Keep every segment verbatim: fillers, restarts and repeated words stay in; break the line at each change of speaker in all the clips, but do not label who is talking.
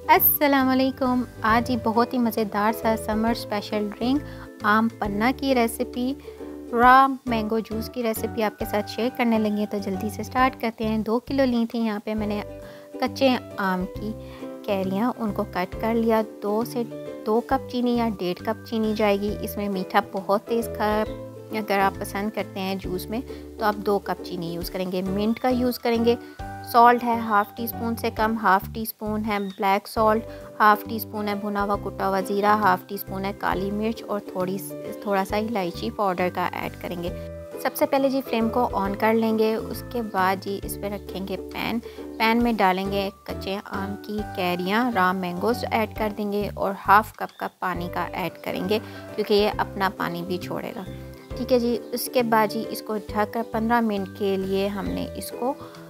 अस्सलाम वालेकुम। आज ही बहुत ही मज़ेदार सा summer special drink aam panna की रेसिपी, रॉ मैंगो जूस की रेसिपी आपके साथ शेयर करने लगी हैं। तो जल्दी से स्टार्ट करते हैं। दो किलो ली थी यहाँ पे मैंने कच्चे आम की कैरियाँ, उनको कट कर लिया। दो से दो कप चीनी या डेढ़ कप चीनी जाएगी। इसमें मीठा बहुत तेज़ खा अगर आप पसंद करते हैं जूस में तो आप दो कप चीनी यूज़ करेंगे। मिंट का यूज़ करेंगे। सॉल्ट है हाफ़ टी स्पून से कम, हाफ़ टी स्पून है black salt, half teaspoon है भुना हुआ कुटा हुआ ज़ीरा, हाफ़ टी स्पून है काली मिर्च और थोड़ी थोड़ा सा इलायची पाउडर का ऐड करेंगे। सबसे पहले जी फ्लेम को ऑन कर लेंगे। उसके बाद जी इस पर रखेंगे पैन। पैन में डालेंगे कच्चे आम की कैरियाँ, रॉ मैंगोज ऐड कर देंगे और हाफ़ कप का पानी का ऐड करेंगे क्योंकि ये अपना पानी भी छोड़ेगा। ठीक है जी। उसके बाद जी इसको ढककर पंद्रह मिनट के लिए हमने इसको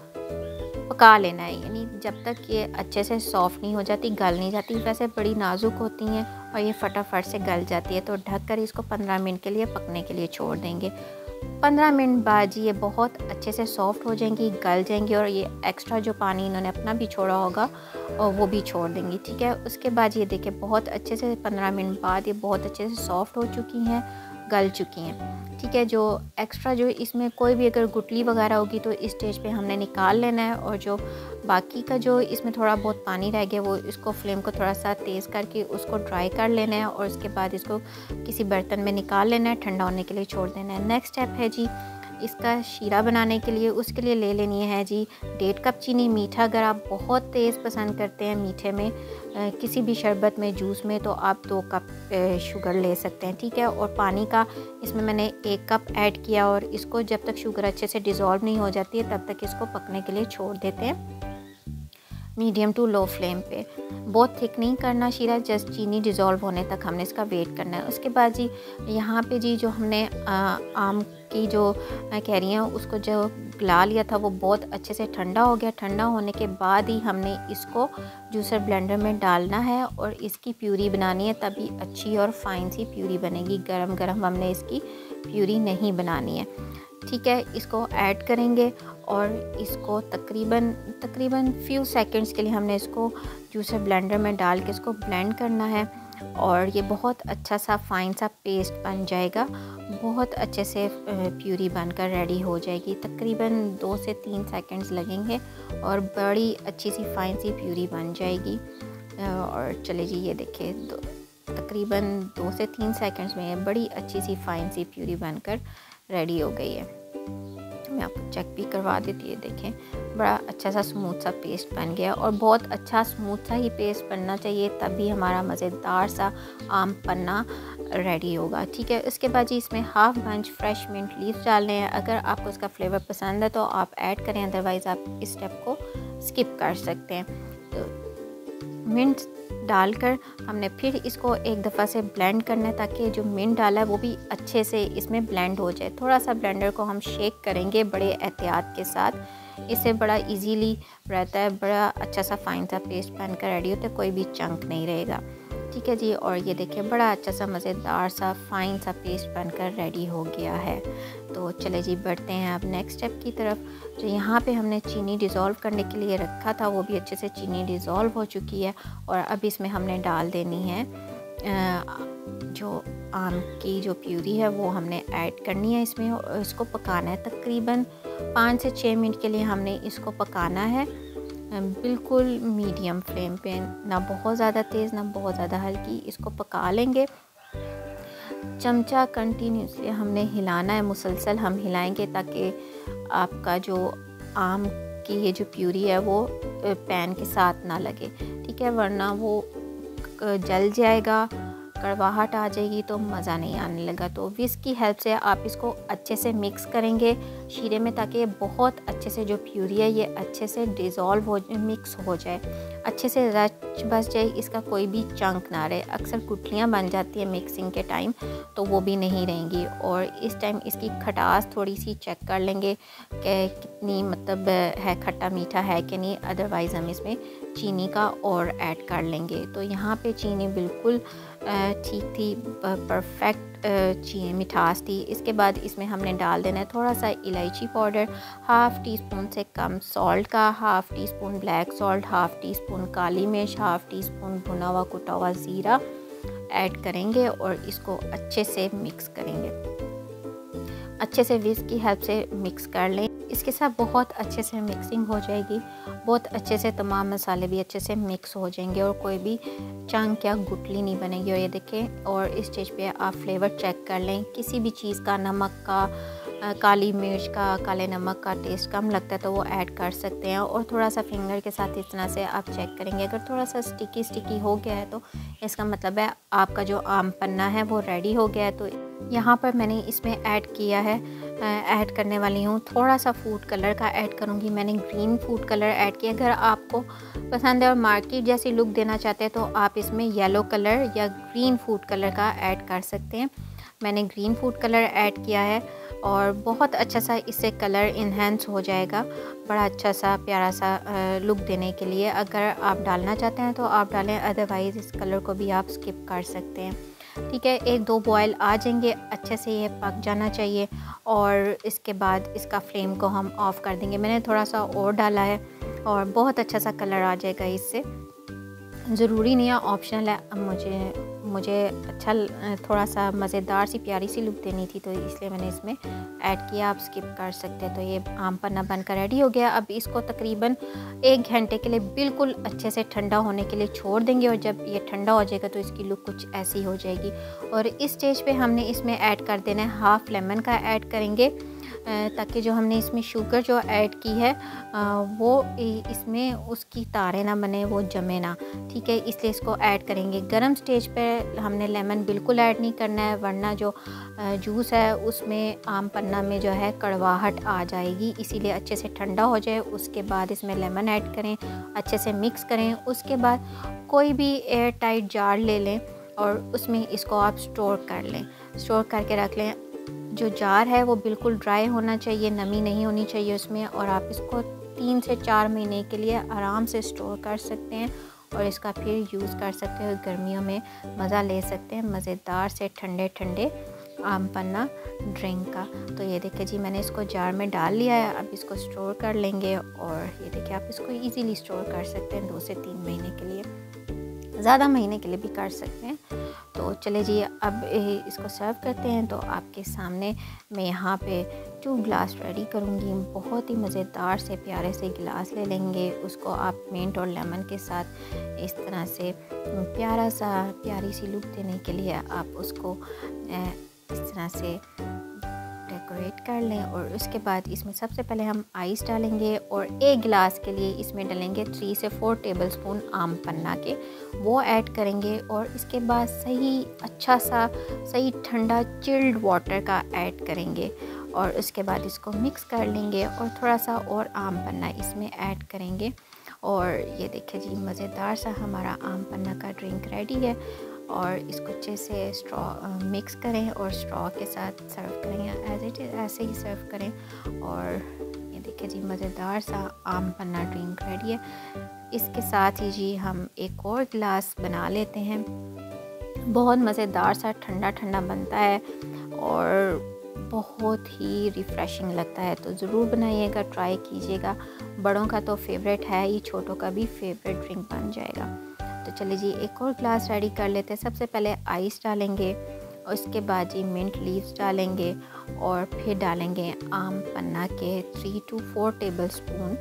पका लेना है, यानी जब तक ये अच्छे से सॉफ़्ट नहीं हो जाती, गल नहीं जाती। वैसे बड़ी नाजुक होती हैं और ये फटाफट से गल जाती है। तो ढककर इसको पंद्रह मिनट के लिए पकने के लिए छोड़ देंगे। पंद्रह मिनट बाद ये बहुत अच्छे से सॉफ़्ट हो जाएंगी, गल जाएंगी और ये एक्स्ट्रा जो पानी इन्होंने अपना भी छोड़ा होगा और वो भी छोड़ देंगी। ठीक है। उसके बाद ये देखिए बहुत अच्छे से पंद्रह मिनट बाद ये बहुत अच्छे से सॉफ़्ट हो चुकी हैं, गल चुकी हैं। ठीक है। जो एक्स्ट्रा जो इसमें कोई भी अगर गुठली वगैरह होगी तो इस स्टेज पे हमने निकाल लेना है और जो बाकी का जो इसमें थोड़ा बहुत पानी रह गया वो इसको फ्लेम को थोड़ा सा तेज़ करके उसको ड्राई कर लेना है और उसके बाद इसको किसी बर्तन में निकाल लेना है, ठंडा होने के लिए छोड़ देना है। नेक्स्ट स्टेप है जी इसका शीरा बनाने के लिए। उसके लिए ले लेनी है जी डेढ़ कप चीनी। मीठा अगर आप बहुत तेज़ पसंद करते हैं मीठे में आ, किसी भी शरबत में, जूस में, तो आप दो कप शुगर ले सकते हैं। ठीक है। और पानी का इसमें मैंने एक कप ऐड किया और इसको जब तक शुगर अच्छे से डिज़ोल्व नहीं हो जाती है तब तक इसको पकने के लिए छोड़ देते हैं मीडियम टू लो फ्लेम पे। बहुत थिक नहीं करना शीरा, जस्ट चीनी डिज़ोल्व होने तक हमने इसका वेट करना है। उसके बाद जी यहाँ पे जी जो हमने आ, आम की जो कह रही हूँ उसको जो गला लिया था वो बहुत अच्छे से ठंडा हो गया। ठंडा होने के बाद ही हमने इसको जूसर ब्लेंडर में डालना है और इसकी प्यूरी बनानी है, तभी अच्छी और फाइन सी प्यूरी बनेगी। गरम गरम हमने इसकी प्यूरी नहीं बनानी है। ठीक है। इसको ऐड करेंगे और इसको तकरीबन तकरीबन फ्यू सेकंड्स के लिए हमने इसको जूसर ब्लेंडर में डाल के इसको ब्लेंड करना है और ये बहुत अच्छा सा फाइन सा पेस्ट बन जाएगा। बहुत अच्छे से प्यूरी बनकर रेडी हो जाएगी। तकरीबन दो से तीन सेकंड्स लगेंगे और बड़ी अच्छी सी फाइन सी प्यूरी बन जाएगी। और चले जी ये देखिए तो तकरीबन दो से तीन सेकंड्स में बड़ी अच्छी सी फाइन सी प्यूरी बनकर रेडी हो गई है। मैं आपको चेक भी करवा देती है। देखें बड़ा अच्छा सा स्मूथ सा पेस्ट बन गया और बहुत अच्छा स्मूथ सा ही पेस्ट बनना चाहिए, तभी हमारा मज़ेदार सा आम पन्ना रेडी होगा। ठीक है। उसके बाद जी इसमें half bunch fresh mint leaves डालने हैं। अगर आपको इसका फ्लेवर पसंद है तो आप ऐड करें, अदरवाइज़ आप इस स्टेप को स्किप कर सकते हैं। तो मिंट डालकर हमने फिर इसको एक दफ़ा से ब्लेंड करना है ताकि जो मिंट डाला है वो भी अच्छे से इसमें ब्लेंड हो जाए। थोड़ा सा ब्लेंडर को हम शेक करेंगे बड़े एहतियात के साथ। इससे बड़ा इजीली रहता है, बड़ा अच्छा सा फाइन सा पेस्ट बनकर रेडी होता है, कोई भी चंक नहीं रहेगा। ठीक है जी। और ये देखिए बड़ा अच्छा सा मज़ेदार सा फाइन सा पेस्ट बनकर रेडी हो गया है। तो चले जी बढ़ते हैं अब नेक्स्ट स्टेप की तरफ। जो यहाँ पे हमने चीनी डिज़ोल्व करने के लिए रखा था वो भी अच्छे से चीनी डिज़ोल्व हो चुकी है और अब इसमें हमने डाल देनी है जो आम की जो प्यूरी है वो हमने ऐड करनी है इसमें और इसको पकाना है। तकरीबन पाँच से छः मिनट के लिए हमने इसको पकाना है, बिल्कुल मीडियम फ्लेम पे, ना बहुत ज़्यादा तेज़ ना बहुत ज़्यादा हल्की। इसको पका लेंगे। चमचा कंटिन्यूसली हमने हिलाना है, मुसलसल हम हिलाएंगे ताकि आपका जो आम की ये जो प्यूरी है वो पैन के साथ ना लगे। ठीक है। वरना वो जल जाएगा, कड़वाहट आ जाएगी तो मज़ा नहीं आने लगा। तो विस्क की हेल्प से आप इसको अच्छे से मिक्स करेंगे शीरे में ताकि ये बहुत अच्छे से जो प्यूरी है ये अच्छे से डिज़ोल्व हो मिक्स हो जाए, अच्छे से रच बस जाए, इसका कोई भी चंक ना रहे। अक्सर गुठलियाँ बन जाती है मिक्सिंग के टाइम तो वो भी नहीं रहेंगी। और इस टाइम इसकी खटास थोड़ी सी चेक कर लेंगे कि कितनी मतलब है, खट्टा मीठा है कि नहीं, अदरवाइज़ हम इसमें चीनी का और ऐड कर लेंगे। तो यहाँ पे चीनी बिल्कुल ठीक थी, परफेक्ट ची मिठास थी। इसके बाद इसमें हमने डाल देना है थोड़ा सा इलायची पाउडर, हाफ़ टी स्पून से कम सॉल्ट का, half teaspoon black salt, half teaspoon काली मिर्च, हाफ़ टी स्पून भुना हुआ कुटा हुआ ज़ीरा ऐड करेंगे और इसको अच्छे से मिक्स करेंगे। अच्छे से विस्क की हेल्प से मिक्स कर लें। इसके साथ बहुत अच्छे से मिक्सिंग हो जाएगी, बहुत अच्छे से तमाम मसाले भी अच्छे से मिक्स हो जाएंगे और कोई भी चंक या गुठली नहीं बनेगी। और ये देखें, और इस स्टेज पे आप फ्लेवर चेक कर लें। किसी भी चीज़ का, नमक का, काली मिर्च का, काले नमक का टेस्ट कम लगता है तो वो ऐड कर सकते हैं। और थोड़ा सा फिंगर के साथ इस तरह से आप चेक करेंगे, अगर थोड़ा सा स्टिकी स्टिकी हो गया है तो इसका मतलब है आपका जो आम पन्ना है वो रेडी हो गया है। तो यहाँ पर मैंने इसमें ऐड किया है, ऐड करने वाली हूँ थोड़ा सा फूड कलर का ऐड करूँगी। मैंने ग्रीन फूड कलर ऐड किया। अगर आपको पसंद है और मार्केट जैसी लुक देना चाहते हैं तो आप इसमें येलो कलर या ग्रीन फूड कलर का ऐड कर सकते हैं। मैंने ग्रीन फूड कलर ऐड किया है और बहुत अच्छा सा इससे कलर इन्हेंस हो जाएगा, बड़ा अच्छा सा प्यारा सा लुक देने के लिए। अगर आप डालना चाहते हैं तो आप डालें, अदरवाइज़ इस कलर को भी आप स्किप कर सकते हैं। ठीक है, एक दो बॉयल आ जाएंगे, अच्छे से ये पक जाना चाहिए और इसके बाद इसका फ्लेम को हम ऑफ़ कर देंगे। मैंने थोड़ा सा और डाला है और बहुत अच्छा सा कलर आ जाएगा इससे। ज़रूरी नहीं है, ऑप्शनल है। अब मुझे मुझे अच्छा थोड़ा सा मज़ेदार सी प्यारी सी लुक देनी थी तो इसलिए मैंने इसमें ऐड किया। आप स्किप कर सकते हैं। तो ये आम पन्ना बनकर रेडी हो गया। अब इसको तकरीबन एक घंटे के लिए बिल्कुल अच्छे से ठंडा होने के लिए छोड़ देंगे और जब ये ठंडा हो जाएगा तो इसकी लुक कुछ ऐसी हो जाएगी। और इस स्टेज पे हमने इसमें ऐड कर देना है हाफ़ लेमन का ऐड करेंगे, ताकि जो हमने इसमें शुगर जो ऐड की है वो इसमें उसकी तारें ना बने, वो जमे ना। ठीक है, इसलिए इसको ऐड करेंगे। गरम स्टेज पे हमने लेमन बिल्कुल ऐड नहीं करना है, वरना जो जूस है उसमें आम पन्ना में जो है कड़वाहट आ जाएगी। इसीलिए अच्छे से ठंडा हो जाए उसके बाद इसमें लेमन ऐड करें, अच्छे से मिक्स करें। उसके बाद कोई भी एयर टाइट जार ले लें और उसमें इसको आप स्टोर कर लें, स्टोर करके रख लें। जो जार है वो बिल्कुल ड्राई होना चाहिए, नमी नहीं होनी चाहिए उसमें। और आप इसको तीन से चार महीने के लिए आराम से स्टोर कर सकते हैं और इसका फिर यूज़ कर सकते हैं। गर्मियों में मज़ा ले सकते हैं मज़ेदार से ठंडे ठंडे आम पन्ना ड्रिंक का। तो ये देखिए जी, मैंने इसको जार में डाल लिया है। अब इसको स्टोर कर लेंगे और ये देखिए आप इसको इजीली स्टोर कर सकते हैं दो से तीन महीने के लिए, ज़्यादा महीने के लिए भी कर सकते हैं। तो चले जी, अब इसको सर्व करते हैं। तो आपके सामने मैं यहाँ पे टू ग्लास रेडी करूँगी। बहुत ही मज़ेदार से प्यारे से गिलास ले लेंगे, उसको आप मिंट और लेमन के साथ इस तरह से प्यारा सा प्यारी सी लुक देने के लिए आप उसको इस तरह से डेकोरेट कर लें। और उसके बाद इसमें सबसे पहले हम आइस डालेंगे और एक गिलास के लिए इसमें डालेंगे थ्री से फोर टेबलस्पून आम पन्ना के, वो ऐड करेंगे। और इसके बाद सही अच्छा सा सही ठंडा चिल्ड वाटर का ऐड करेंगे और उसके बाद इसको मिक्स कर लेंगे और थोड़ा सा और आम पन्ना इसमें ऐड करेंगे। और ये देखिए जी, मज़ेदार सा हमारा आम पन्ना का ड्रिंक रेडी है। और इसको अच्छे से स्ट्रॉ मिक्स करें और स्ट्रॉ के साथ सर्व करें, एज इट इज़ ऐसे ही सर्व करें। और ये देखिए जी, मज़ेदार सा आम पन्ना ड्रिंक रेडी है। इसके साथ ही जी हम एक और गिलास बना लेते हैं। बहुत मज़ेदार सा ठंडा ठंडा बनता है और बहुत ही रिफ़्रेशिंग लगता है। तो ज़रूर बनाइएगा, ट्राई कीजिएगा। बड़ों का तो फेवरेट है ही, छोटों का भी फेवरेट ड्रिंक बन जाएगा। तो चलिए जी, एक और ग्लास रेडी कर लेते हैं। सबसे पहले आइस डालेंगे और उसके बाद जी मिंट लीव्स डालेंगे और फिर डालेंगे आम पन्ना के थ्री टू फोर टेबलस्पून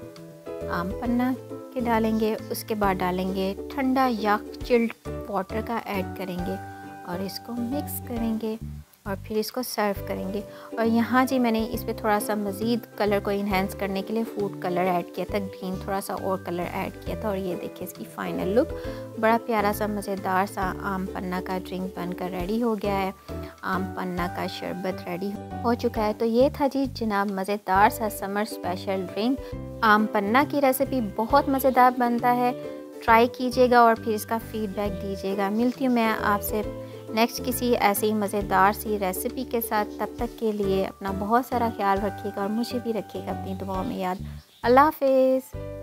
आम पन्ना के डालेंगे। उसके बाद डालेंगे ठंडा या चिल्ड वाटर का ऐड करेंगे और इसको मिक्स करेंगे और फिर इसको सर्व करेंगे। और यहाँ जी मैंने इस पर थोड़ा सा मज़ीद कलर को इन्हेंस करने के लिए फूड कलर ऐड किया था, ग्रीन थोड़ा सा और कलर ऐड किया था। और ये देखिए इसकी फ़ाइनल लुक, बड़ा प्यारा सा मज़ेदार सा आम पन्ना का ड्रिंक बनकर रेडी हो गया है। आम पन्ना का शरबत रेडी हो चुका है। तो ये था जी जनाब मज़ेदार सा summer special drink aam panna की रेसिपी। बहुत मज़ेदार बनता है, ट्राई कीजिएगा और फिर इसका फ़ीडबैक दीजिएगा। मिलती हूँ मैं आपसे नेक्स्ट किसी ऐसी मज़ेदार सी रेसिपी के साथ। तब तक के लिए अपना बहुत सारा ख्याल रखिएगा और मुझे भी रखिएगा अपनी दुआओं में याद। अल्लाह हाफ़िज़।